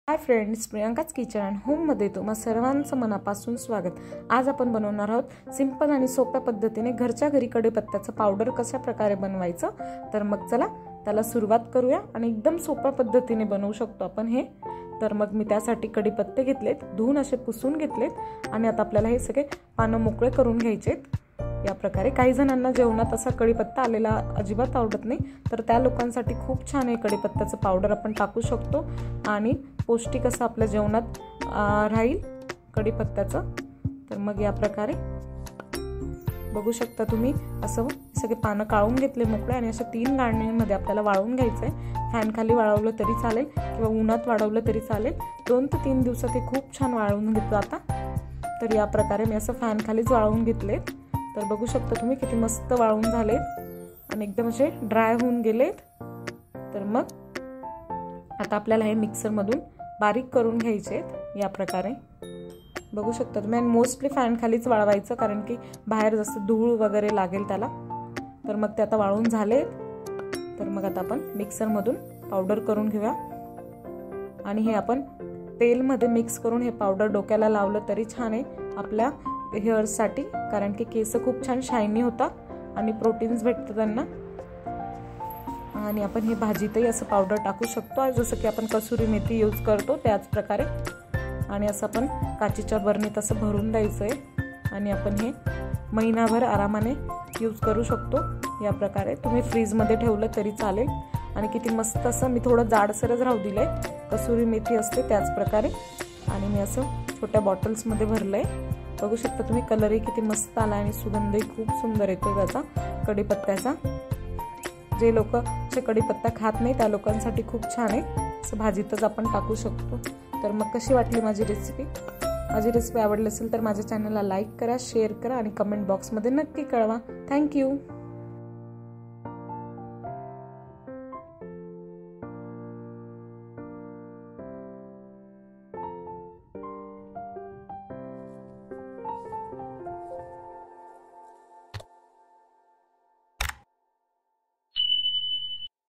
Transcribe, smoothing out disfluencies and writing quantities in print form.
हाय friends, प्रियांकाच kitchen and होममध्ये तुम्हा सर्वांचं मनापासून स्वागत। आज आपण बनवणार आहोत सिंपल आणि सोप्या पद्धतीने घरच्या घरी कढीपत्त्याचं पावडर कशा प्रकारे बनवायचं। तर मग चला त्याला सुरुवात करूया आणि एकदम सोप्या पद्धतीने बनवू शकतो आपण हे। तर मग मी त्यासाठी कढीपत्ते घेतलेत, धुवून असे पुसून घेतलेत आणि आता आपल्याला हे सगळे पानं मोकळे करून घ्यायचेत। या प्रकारे काही जणांना जेवणात असा कढीपत्ता आलेला अजिबात आवडत नाही, तर त्या लोकांसाठी खूप छान आहे कढीपत्त्याचं पावडर आपण टाकू शकतो आणि पौष्टिक असं आपल्या जेवणात राहील कढीपत्त्याचं। तर मग या प्रकारे बघू शकता तुम्ही असं सगळे पानं काढून घेतले मोकळे आणि अशा 3 गाळणीमध्ये आपल्याला वाळवून घ्यायचंय। फॅन खाली वाळवलं तरी चालेल किंवा उन्हात वाळवलं तरी चालेल। 2 ते 3 दिवसात हे खूप छान वाळवून घेतलं आता। तर या प्रकारे मी असं फॅन खालीच वाळवून घेतले। तर बघू शकता तुम्ही किती मस्त वाळून झालेत आणि एकदम असे ड्राय होऊन गेलेत। तर मग आता आपल्याला हे मिक्सर मधून बारीक करून घ्यायचे या प्रकारे बघू शकता तुम्ही। आणि मोस्टली फॅन खालीच वाळवायचं, कारण की बाहेर जसं धूळ वगैरे लागेल त्याला। तर मग ते आता वाळून झालेत। तर मग आता आपण मिक्सर मधून पावडर करून घेऊया आणि हे आपण तेल मध्ये मिक्स करून हे पावडर डोक्याला लावलं तरी छान आहे आपल्या हेअर्स साठी, कारण की केस खूप छान शायनी होतात आणि प्रोटीन्स भेटतात त्यांना। आणि आपण हे भाजीतही असं पावडर टाकू शकतो, जसं की आपण कसुरी मेथी यूज करतो त्याच प्रकारे। आणि असं आपण काचेच्या बरणीत असं भरून द्यायचंय आणि आपण हे महिनाभर आरामाने यूज करू शकतो। या प्रकारे तुम्ही फ्रीज मध्ये ठेवलं तरी चालेल। आणि किती मस्त असं मी थोडं जाडसरच राहू दिलंय, कसुरी मेथी असते त्याच प्रकारे। आणि मी असं छोट्या बॉटल्स मध्ये भरलंय, बघू शकता तुम्ही। कलरही किती मस्त आला आणि सुगंधही खूप सुंदर येतो त्याचा कढीपत्त्याचा। जे लोक कढीपत्ता खात नाही त्या लोकांसाठी खूप छान आहे, असं भाजीतच आपण टाकू शकतो। तर मग कशी वाटली माझी रेसिपी? माझी रेसिपी आवडली असेल तर माझ्या चॅनलला लाईक करा, शेअर करा आणि कमेंट बॉक्समध्ये नक्की कळवा। थँक्यू।